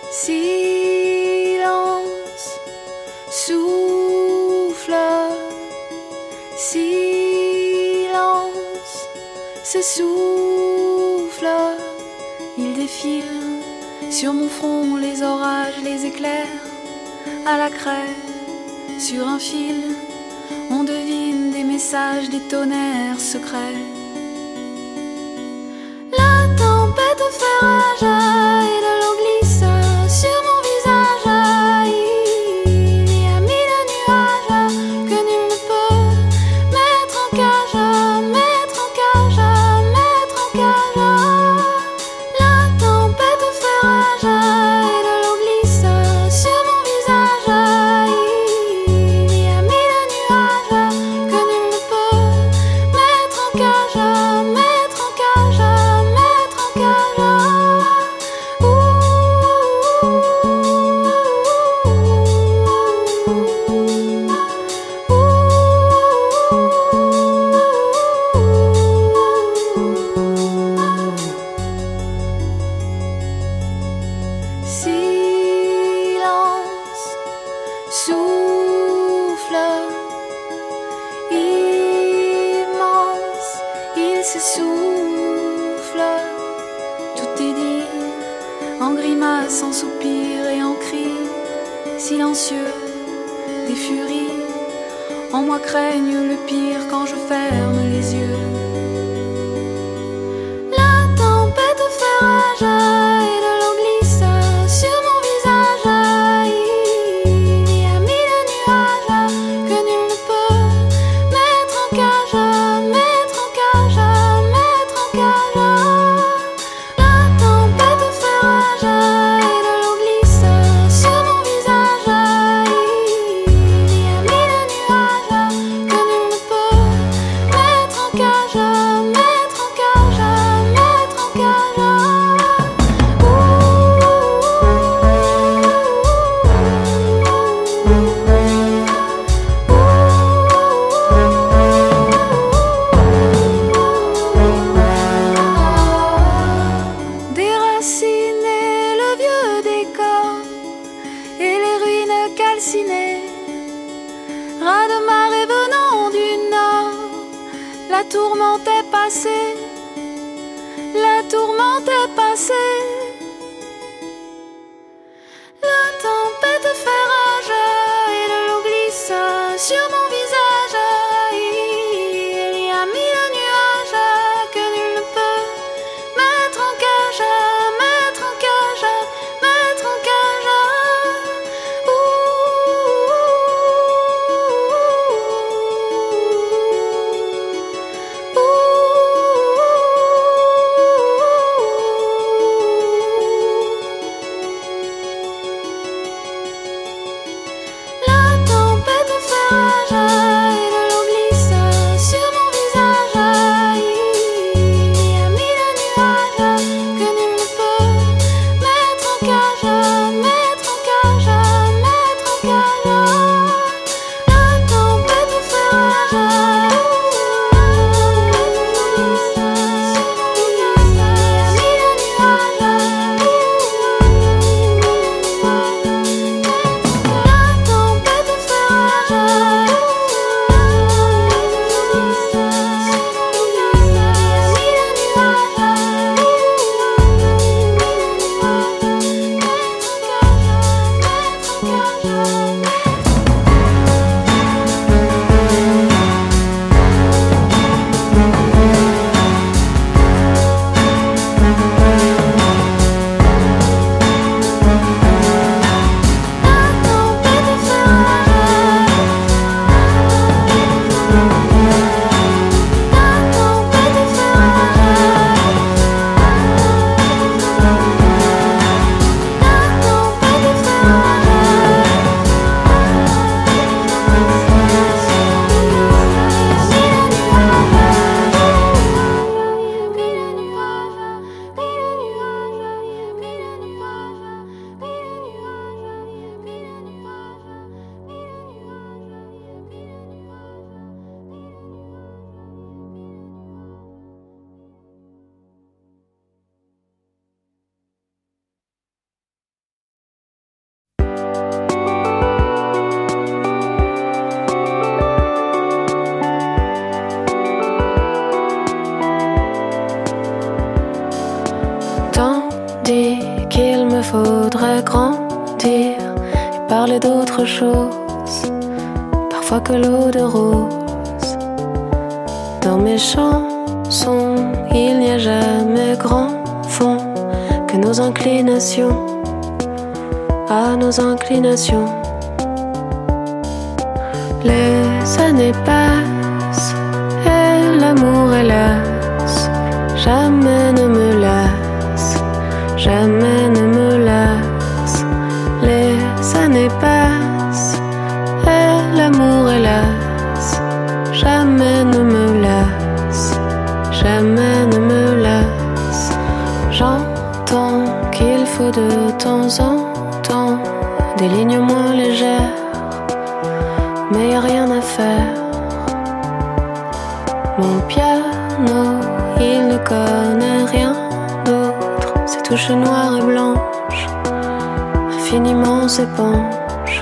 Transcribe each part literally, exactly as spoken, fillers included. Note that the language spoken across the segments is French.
Silence, souffle, silence, ce souffle, il défile sur mon front, les orages, les éclairs, à la craie, sur un fil, on devine des messages, des tonnerres secrets. La tempête fait rage et de l'eau glisse sur mon visage. Il y a mille nuages que nul ne peut mettre en cage, mettre en cage, mettre en cage. La tempête fait rage et de l'eau glisse sur mon visage. Il y a mille nuages que nul ne peut mettre en cage, mettre en cage, mettre en cage. Silence, souffle, immense, il s'essouffle. Tout est dit en grimace, en soupir et en cri silencieux des furies. En moi craignent le pire quand je ferme les yeux. La tempête fait rage et de l'eau glisse sur mon visage. Il y a mille nuages que nul ne peut mettre en cage, mettre en cage, mettre en cage. La tempête fait rage et de l'eau glisse sur mon visage. Il y a mille nuages que nul ne peut mettre en cage, mettre en cage, mettre en cage. Déraciner le vieux décor et les ruines calcinées. Raz de marée venant du nord, la tourmente est passée, la tourmente est passée. La tempête fait rage et de l'eau glisse sur mon visage. Il y a mille nuages que nul ne peut mettre en cage, mettre en cage, mettre en cage. Ouh, ouh, ouh. J'entends dire qu'il me faudrait grandir et parler d'autre chose, parfois que l'eau de rose. Dans mes chansons, il n'y a jamais grand fond que nos inclinations, à nos inclinations. Les années passent et l'amour hélas jamais ne me lasse, jamais ne me lasse. Les années passent et l'amour hélas jamais ne me lasse, jamais ne me lasse. J'entends qu'il faut de temps en temps des lignes moins légères, mais y a rien à faire. Mon piano, il ne connaît rien d'autre. Ses touches noires et blanches infiniment s'épanchent.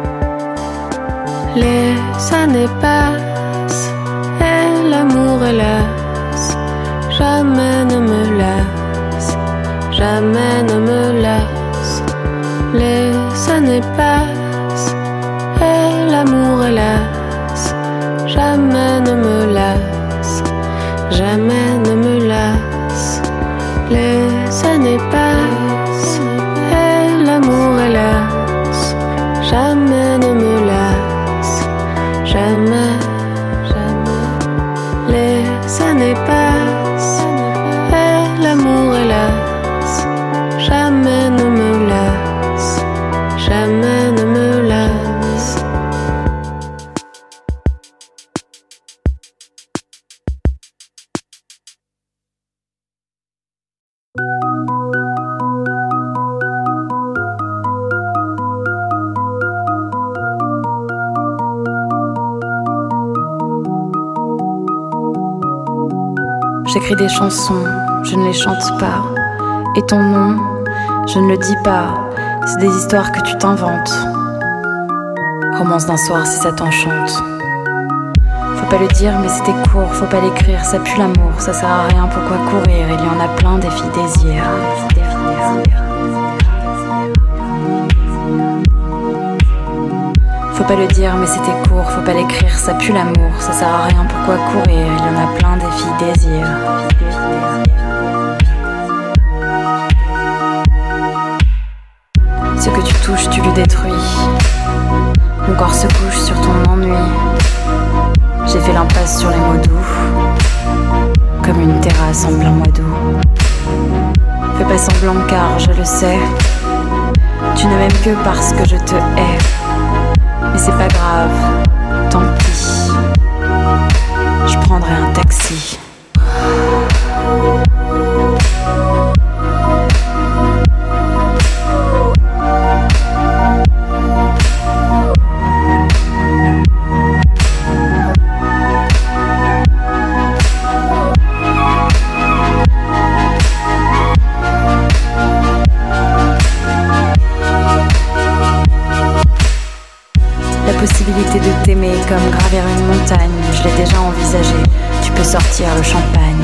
Les années passent et l'amour hélas jamais ne me lasse, jamais ne me lasse. Les années passent et l'amour hélas jamais ne me lasse, jamais ne me lasse. Les années passent et l'amour hélas jamais ne me lasse, jamais, jamais. Les années passent et l'amour hélas jamais ne me lasse, jamais ne me lasse. J'écris des chansons, je ne les chante pas. Et ton nom, je ne le dis pas. C'est des histoires que tu t'inventes. Romance d'un soir si ça t'enchante. Faut pas le dire mais c'était court, faut pas l'écrire, ça pue l'amour, ça sert à rien, pourquoi courir? Il y en a plein des filles désirs. Faut pas le dire mais c'était court, faut pas l'écrire, ça pue l'amour, ça sert à rien, pourquoi courir? Il y en a plein des filles désirs. Ce que tu touches, tu le détruis. Mon corps se couche sur ton ennui. J'ai fait l'impasse sur les mots doux, comme une terrasse en plein mois d'août. Fais pas semblant car je le sais, tu ne m'aimes que parce que je te hais. Mais c'est pas grave, tant pis, je prendrai un taxi. Possibilité de t'aimer comme gravir une montagne, je l'ai déjà envisagé, tu peux sortir le champagne.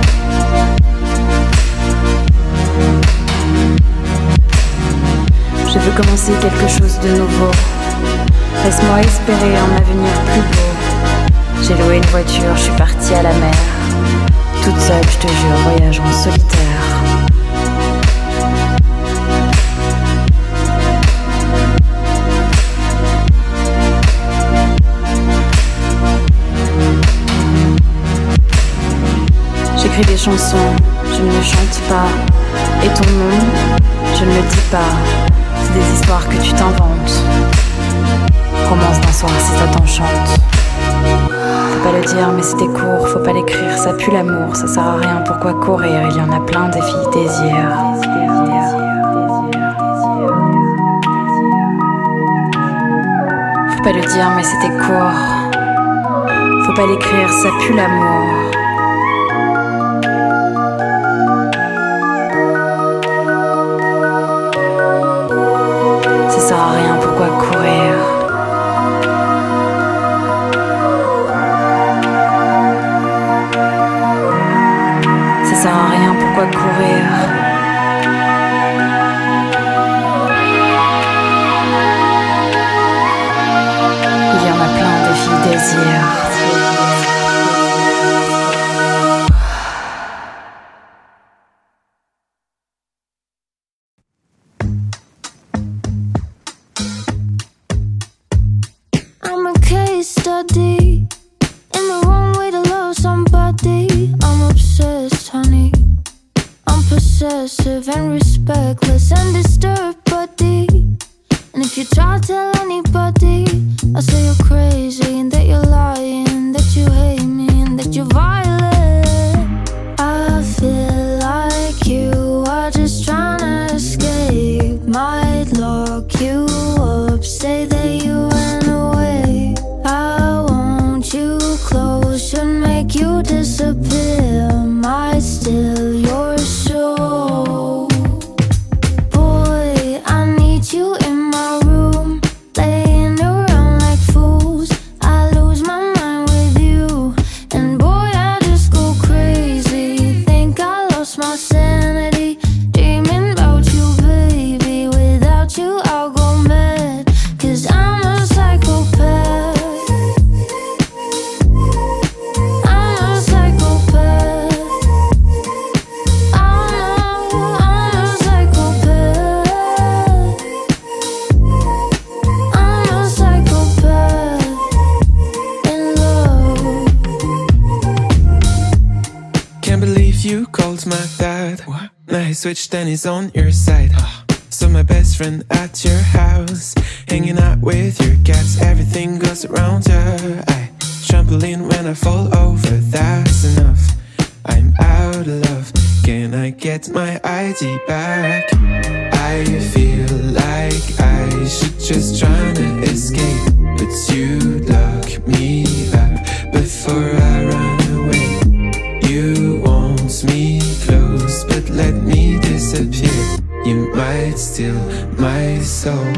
Je veux commencer quelque chose de nouveau, laisse-moi espérer un avenir plus beau. J'ai loué une voiture, je suis partie à la mer, toute seule je te jure, voyage en solitaire. J'écris des chansons, je ne les chante pas. Et ton nom, je ne le dis pas. C'est des histoires que tu t'inventes. Romance d'un soir si ça t'enchante. Faut pas le dire mais c'était court, faut pas l'écrire, ça pue l'amour, ça sert à rien, pourquoi courir? Il y en a plein des filles désirs. Faut pas le dire mais c'était court, faut pas l'écrire, ça pue l'amour. Ça sert à rien, pourquoi courir? Ça sert à rien, pourquoi courir? study in the wrong way to love somebody. I'm obsessed, honey. I'm possessive and respectless and disturbed, buddy. And if you try to tell anybody, I say you're crazy and that you're lying, that you hate me and that you're violent. I feel like you are just trying to escape. Might lock you up, say that you ran away. I want you close, should make you disappear. Might steal your soul. Boy, I need you in my room, laying around like fools. I lose my mind with you, and boy, I just go crazy. Think I lost my sanity, dreaming about you, baby. Without you, I'll go mad, 'cause I'm a psychopath. I'm a psychopath. I'm a, I'm a psychopath. I'm a psychopath in love. Can't believe you called my dad. What? Now he switched and he's on your side. So my best friend at your house, hanging out with your cats. Everything goes around her. I trampoline when I fall over. That's enough. I'm out of love. Can I get my I D back? I feel like I should just try to escape, but you lock me up before I run away. You want me close, but let me disappear. You might steal my soul.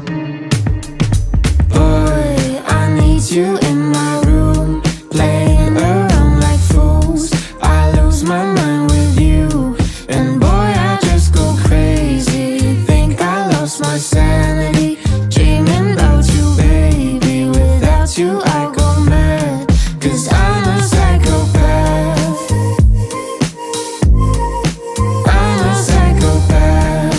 Boy, I need you in my room, playing around like fools. I lose my mind with you, and boy, I just go crazy. Think I lost my sanity, dreaming about you, baby. Without you, I go mad, 'cause I'm a psychopath. I'm a psychopath.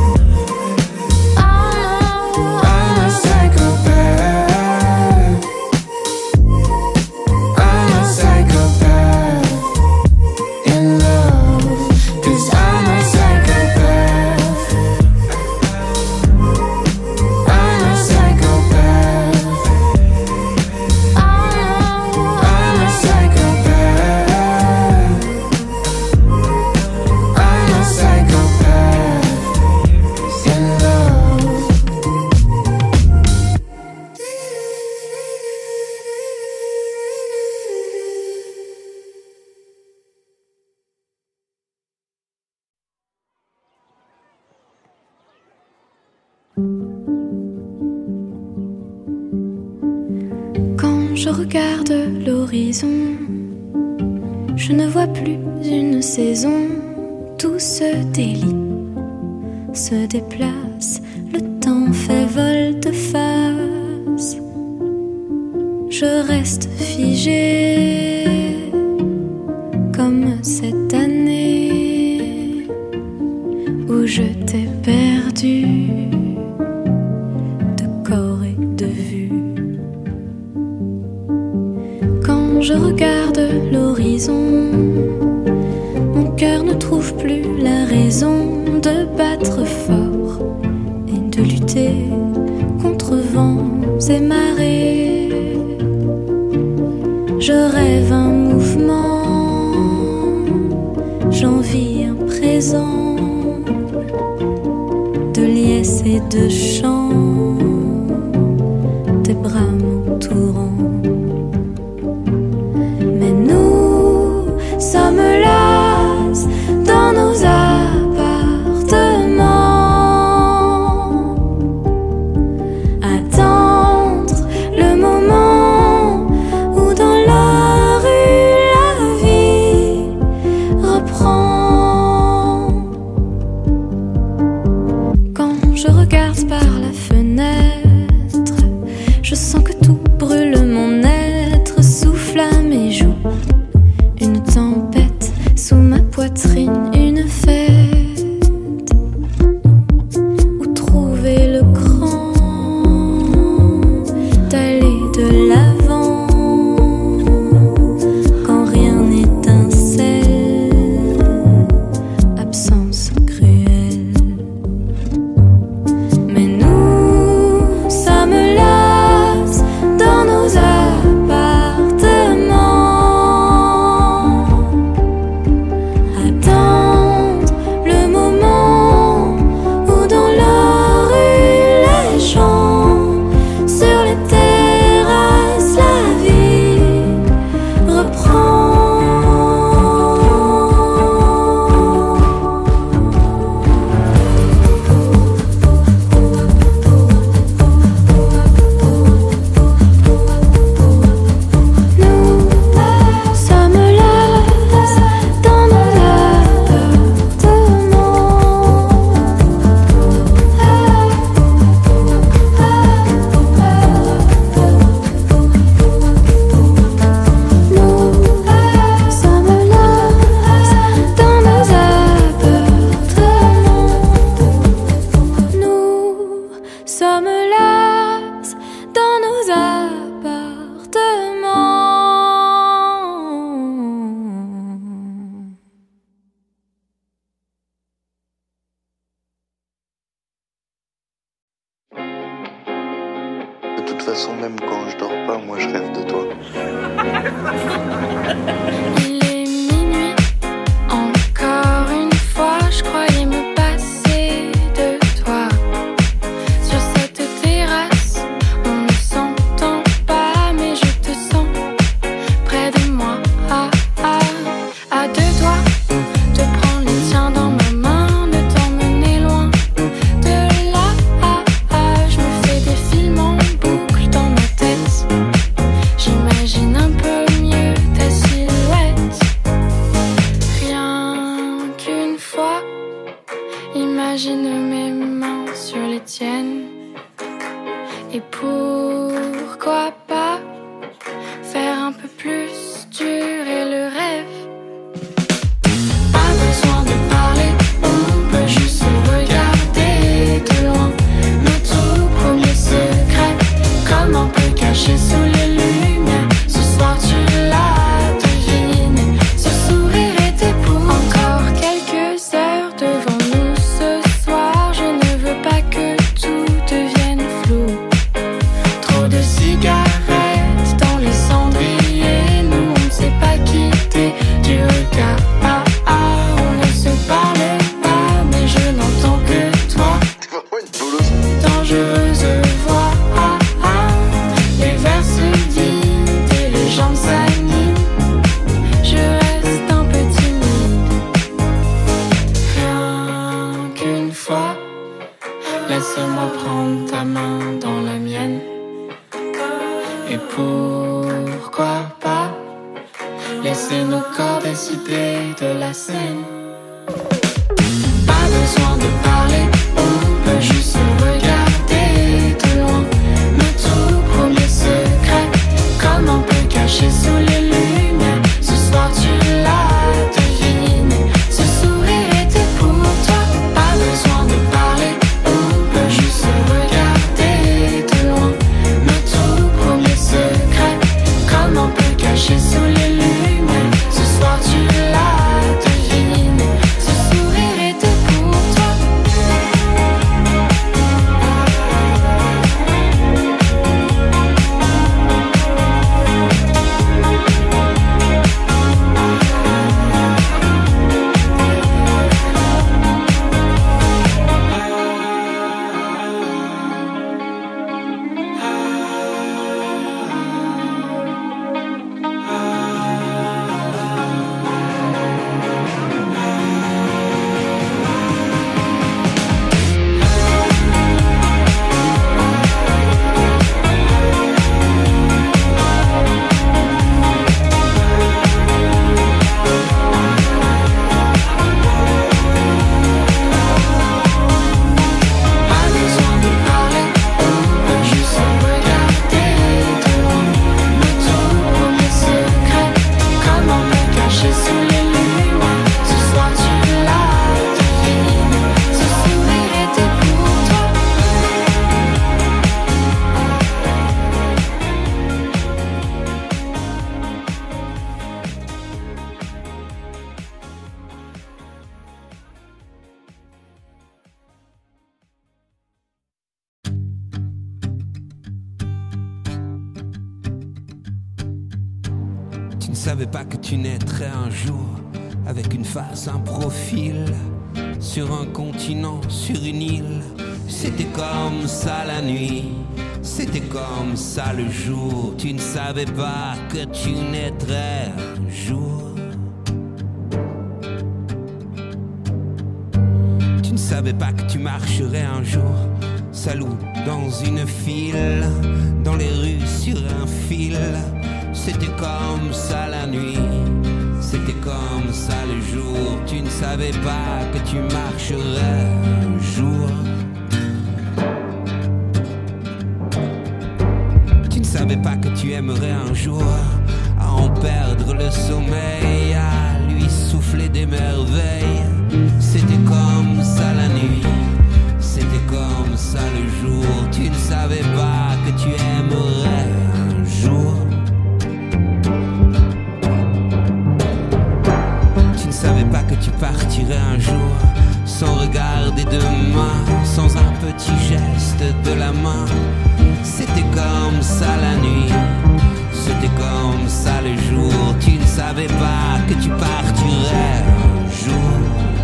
I'm a psychopath. I'm a psychopath in love, 'cause I'm a psychopath. I'm a psychopath. I'm a psychopath. I'm a psychopath in love. Quand je regarde l'horizon, je ne vois plus une saison. Tout se délie, se déplace, le temps fait volte-face. Je reste figée, comme cette année où je t'ai perdu de corps et de vue. Quand je regarde l'horizon, mon cœur ne trouve plus la raison de battre fort et de lutter contre vents et marées. Je rêve un mouvement, j'envie un présent de liesse et de chant, tes bras m'entourant. Mais nous sommes là dans nos appartements, attendre le moment où dans la rue la vie reprend. Quand je regarde par la fenêtre, je sens que tout brûle mon air. façon, même quand je dors pas, moi je rêve de toi. Il est minuit, encore une fois, je croyais me passer de toi. Sur cette terrasse, on ne s'entend pas, mais je te sens près de moi. Ah, ah, à deux doigts de prendre les tiens dans ma main, de t'emmener loin de là. Ah, ah, je me fais des films en boucle dans ma tête. J'imagine un peu mieux ta silhouette. Rien qu'une fois, imagine mes mains sur les tiennes. Et pourquoi pas faire un peu plus durer le rêve. Pas besoin de parler, on peut juste se regarder de loin. Nos tout premiers secrets, comme un peu cachés sous les lumières. Ce soir tu l'as deviné, ce sourire était pour encore quelques heures devant nous ce soir. Je ne veux pas que tout devienne flou. Trop de cigarettes dans les cendriers, nous on ne s'est pas quitté du regard. Ah, ah, on ne se parle pas, mais je n'entends que toi. T'es vraiment une bolosse. Dangereuse voix, ah, ah, les vers se vident et les jambes s'animent. Je reste un peu timide. Rien qu'une fois, laisse-moi prendre ta main dans la mienne. Et pourquoi pas laisser nos corps décider de la scène. Pas besoin de parler, on peut juste se regarder de loin. Nos tout premiers secrets, comme un peu cachés sous les lumières. Ce soir tu l'as deviné, ce sourire était pour toi. Pas besoin de parler, on peut juste se regarder de loin. Nos tout premiers secrets, comme un peu cachés sous les lumières. Ce soir tu l'as deviné, ce sourire était pour toi. Pas besoin de parler, on peut juste se regarder de loin. Nos tout premiers secrets, comme un peu cachés sous les lumières. Ce soir tu l'as deviné, ce sourire était pour toi. Tu ne savais pas que tu naîtrais un jour avec une face, un profil, sur un continent, sur une île. C'était comme ça la nuit, c'était comme ça le jour. Tu ne savais pas que tu naîtrais un jour. Tu ne savais pas que tu marcherais un jour, salaud dans une file, dans les rues sur un fil. C'était comme ça la nuit, c'était comme ça le jour. Tu ne savais pas que tu marcherais un jour. Tu ne savais pas que tu aimerais un jour à en perdre le sommeil, à lui souffler des merveilles. C'était comme ça la nuit, c'était comme ça le jour. Tu ne savais pas que tu aimerais un jour. Tu ne savais pas que tu partirais un jour sans regarder demain sans un petit geste de la main. C'était comme ça la nuit, c'était comme ça le jour. Tu ne savais pas que tu partirais un jour.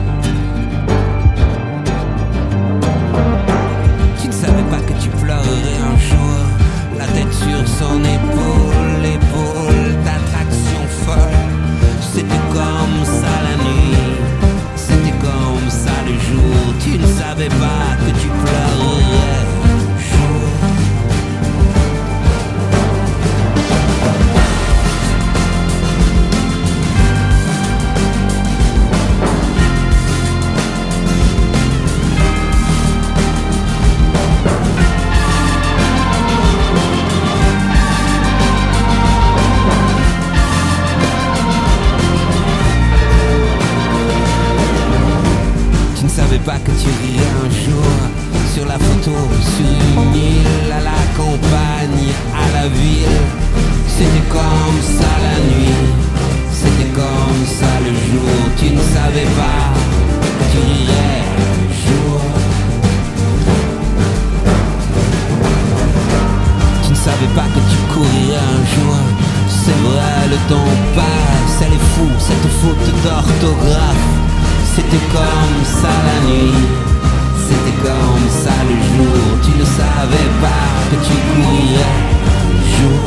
Tu ne savais pas que tu pleurerais un jour, la tête sur son épaule, l'épaule d'attraction folle. C'était comme ça la nuit, c'était comme ça le jour. Tu ne savais pas que tu pleurerais un jour. Tu ne savais pas que tu rirais un jour sur la photo, sur une île, à la campagne, à la ville. C'était comme ça la nuit, c'était comme ça le jour. Tu ne savais pas que tu rirais un jour. Tu ne savais pas que tu courirais un jour. C'est vrai, le temps passe, elle est fou, cette faute d'orthographe. C'était comme ça la nuit, c'était comme ça le jour. Tu ne savais pas que tu courirais un jour.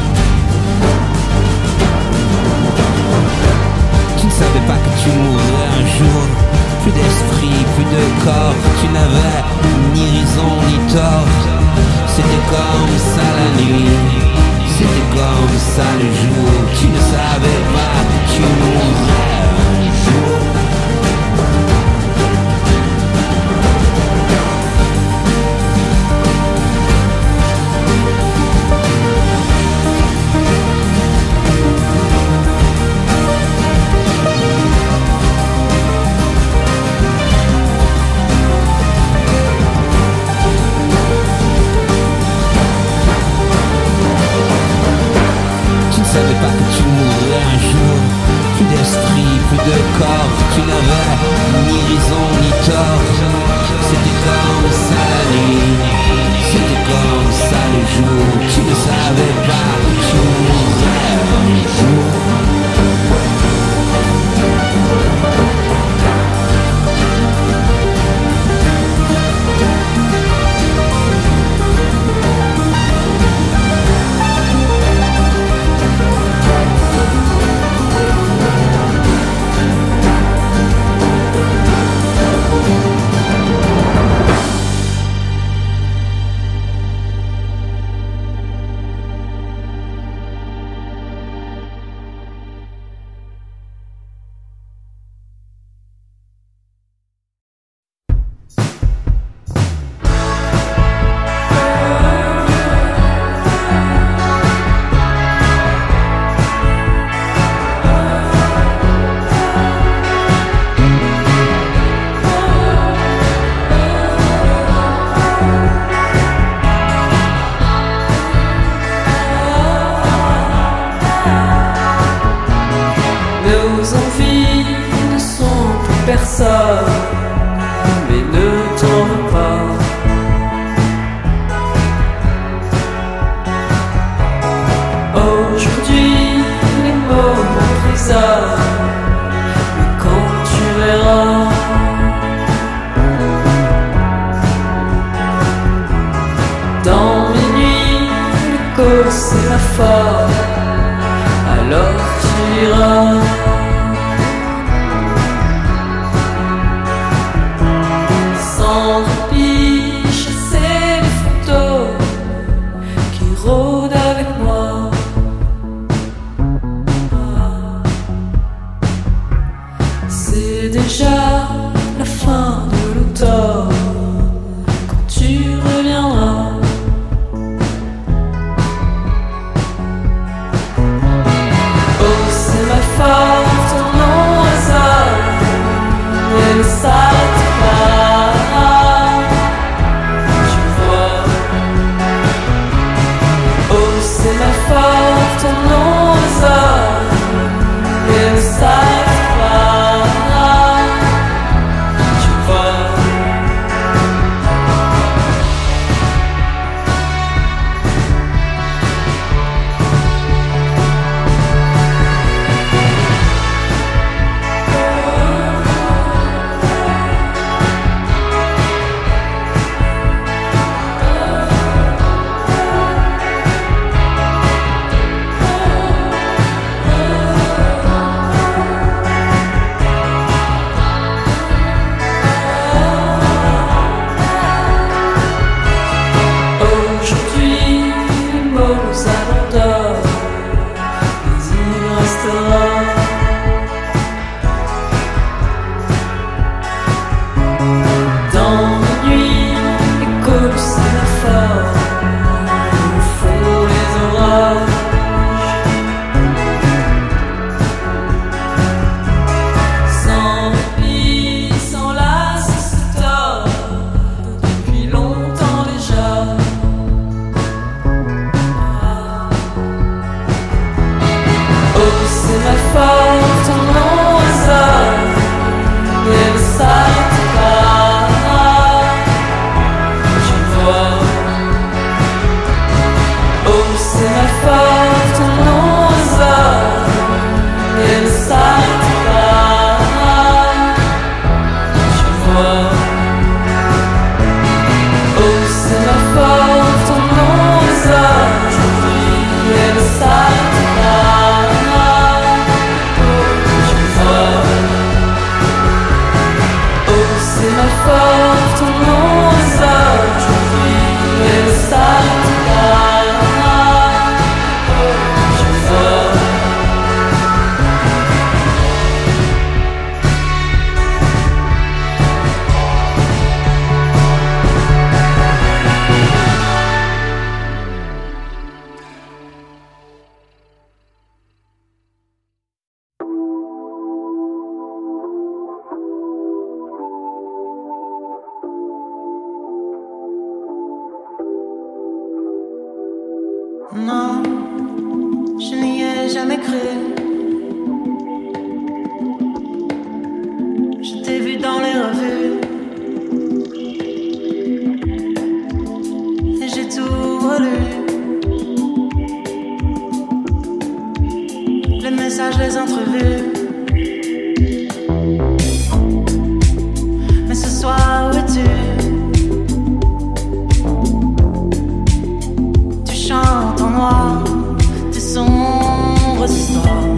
Tu ne savais pas que tu mourrais un jour. Plus d'esprit, plus de corps. Tu n'avais ni raison ni tort. C'était comme ça la nuit, c'était comme ça le jour. Tu ne savais pas que tu mourrais un jour. Tu ne savais pas que tu mourrais un jour. Plus d'esprit, plus de corps. Tu n'avais ni raison ni tort. C'était comme ça la nuit, c'était comme ça le jour. Tu ne savais pas que tu mourrais un jour. Nos envies ne sont pour personne, mais ne t'en veux pas. Aujourd'hui, les mots m'emprisonnent, mais quand tu verras dans mes nuits, l'écho c'est la folle, alors tu iras. Sans répit, chasser les photos qui rôdent avec moi. C'est déjà la fin de l'automne quand tu reviendras. vois. Oh, c'est ma force, ton long visage, et le s'arrêtera. Oh, je vois. Oh, c'est ma force, ton long visage, et le s'arrêtera. Oh, je vois. Non, je n'y ai jamais cru. Je t'ai vu dans les revues et j'ai tout relu. Les messages, les entrevues. Mais ce soir, où es-tu? Chante en noir tes sombres histoires.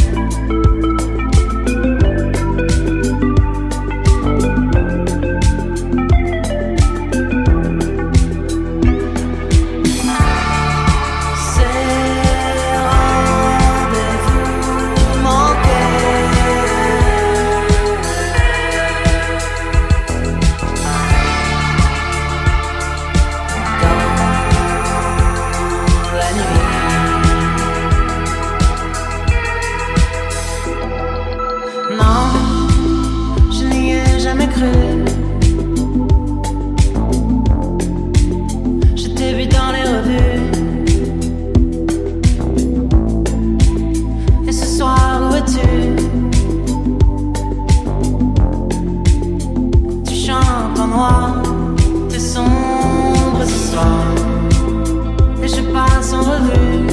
Je t'ai vu dans les revues. Et ce soir, où es-tu? Tu chantes en noir tes sombres histoires. Et je passe en revue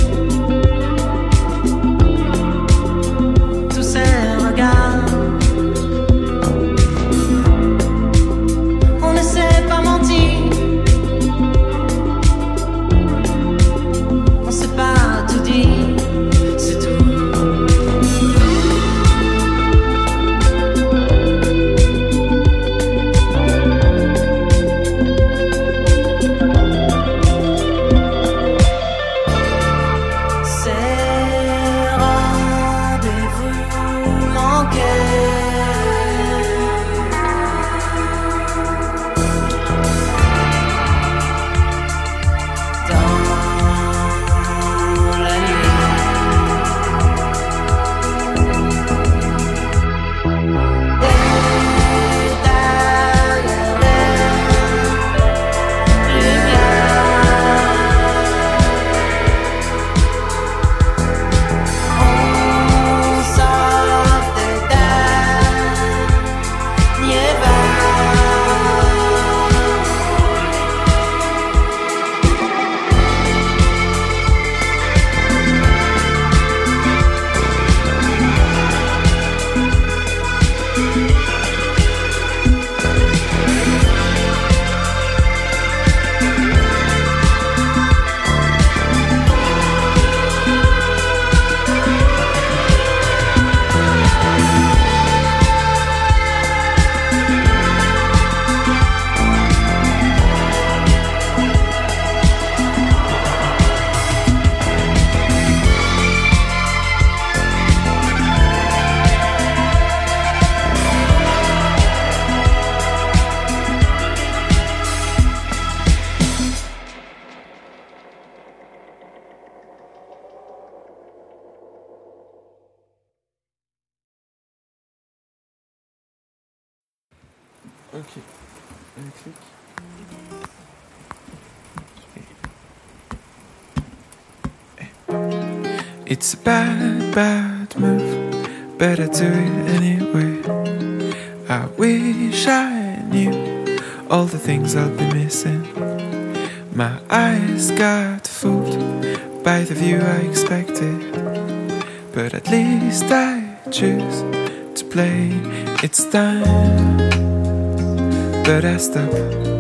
tous ces regards. Ok. Un clic. It's a bad, bad move. Better do it anyway. I wish I knew all the things I'll be missing. My eyes got fooled by the view I expected, but at least I choose to play. It's time but I stopped.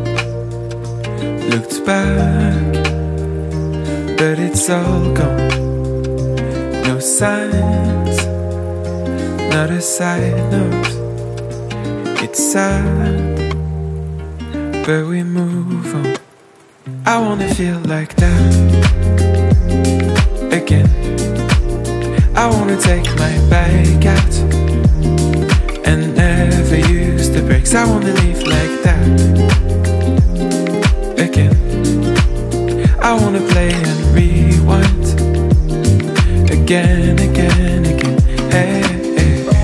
Looked back, but it's all gone. No signs, not a side note. It's sad, but we move on. I wanna feel like that again. I wanna take my bike out and never use the brakes. I wanna live like that again. I wanna play and rewind again, again, again. Hey, hey, hey.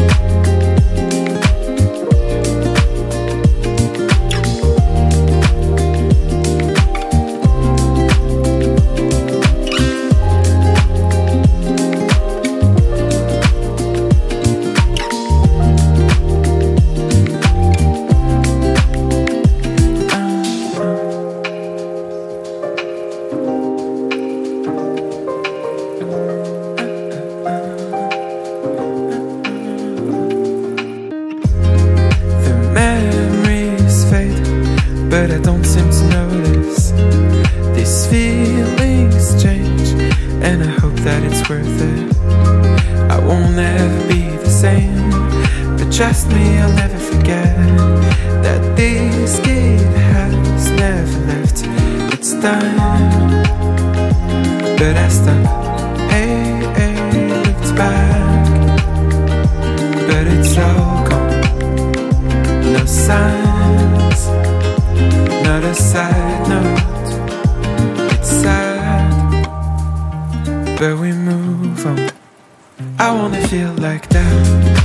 But I don't seem to notice. These feelings change, and I hope that it's worth it. I won't ever be the same, but trust me, I'll never forget that this kid has never left. It's time, but I stopped. Hey, hey, looked back, but it's all gone. No signs, not a side note. It's sad, but we move on. I wanna feel like that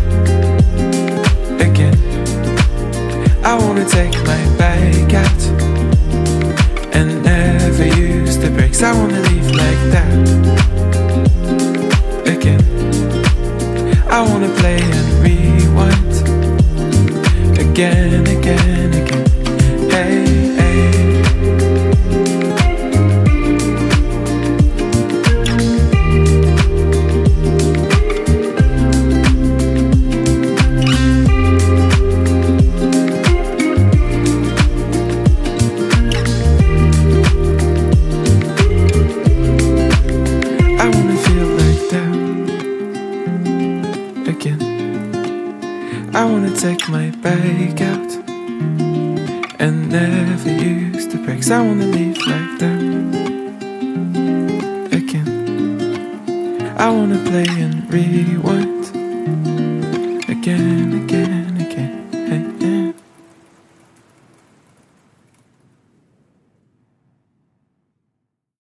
again. I wanna take my bike out and never use the brakes. I wanna live like that again. I wanna play and rewind again, again, again. Hey, hey. I wanna feel like that again. I wanna take my bike out and never use the brakes. I wanna live like that again. I wanna play and rewind again.